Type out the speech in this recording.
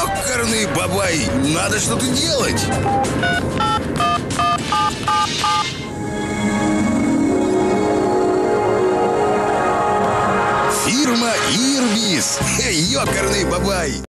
Ёкарный бабай, надо что-то делать. Фирма Ирбис. Ёкарный бабай.